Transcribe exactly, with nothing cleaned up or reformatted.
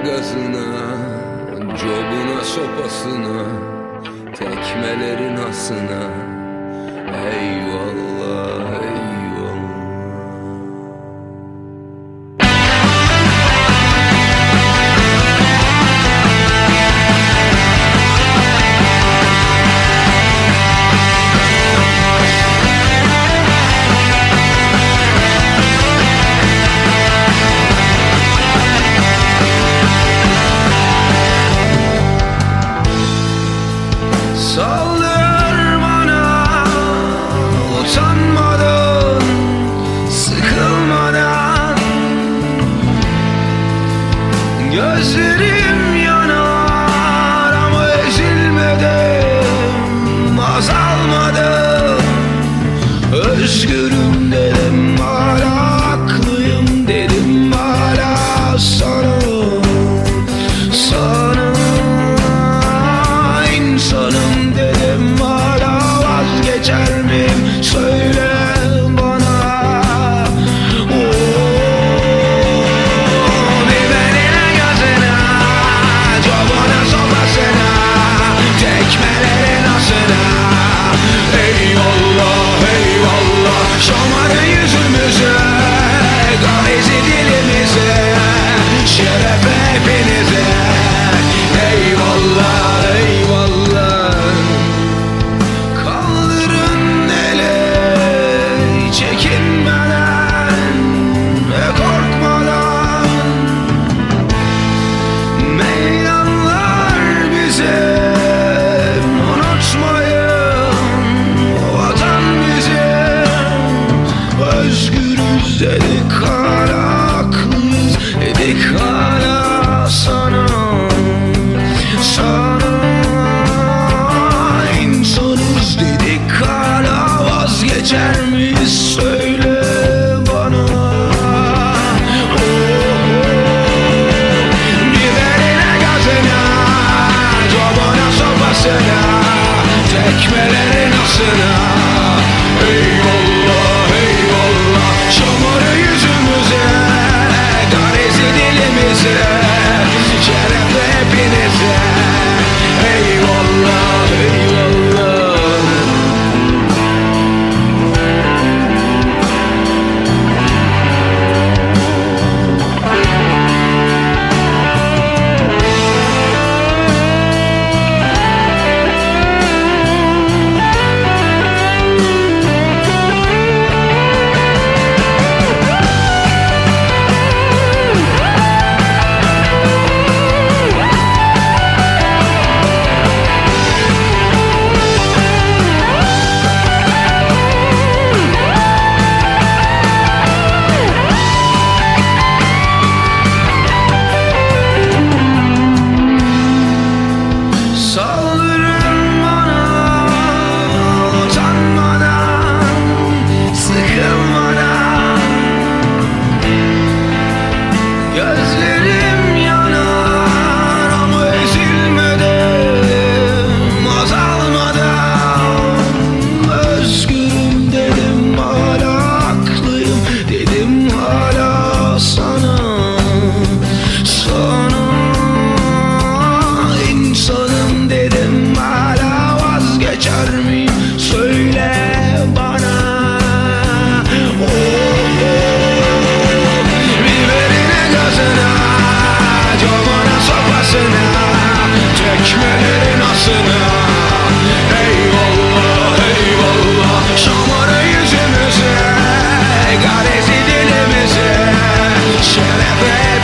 gazına, cobuna sopasına, tekmelerin asına. Eyvallah, eyvallah. Saldır bana utanmadan, sıkılmadan. Gözlerim yanar ama ezilmedim, azalmadım. Özgürüm dedim, hala haklıyım dedim, hala sana, sana insanım dedim, hala vazgeçer miyim? Söyle bana. Oh, biberine gözüne, cobuna sopasına, tekmelerin asına. Eyvallah, eyvallah. Şamarı yüzümüze, garezi dilimize, şeref hepinize. Eyvallah, eyvallah. Kaldırın eli, çekinmeden ve korkmadan. Meydanlar bizim, unutmayın. Vatan bizim. Özgürüz dedik, hala haklıyız dedik, hala sana, sana insanız dedik, hala vazgeçer miyiz? Söyle bana. Oh, oh. Biberine gazına, cobuna sopasına, tekmelerin asına. Eyvallah, eyvallah. Şamarı yüzümüze, garezi dilimize, şeref hepinize. Eyvallah, eyvallah. Saldırın bana utanmadan, sıkılmadan. Gözlerim yanar ama ezilmedim, azalmadan. Özgürüm dedim, hala haklıyım dedim, hala sana, sana insanım dedim, hala vazgeçer miyim? Söyle bana. Oh, oh. Biberine gözüne, cobuna sopasına, tekmelerin asına. Eyvallah, eyvallah. Şamarı yüzümüze, garezi dilimize, şeref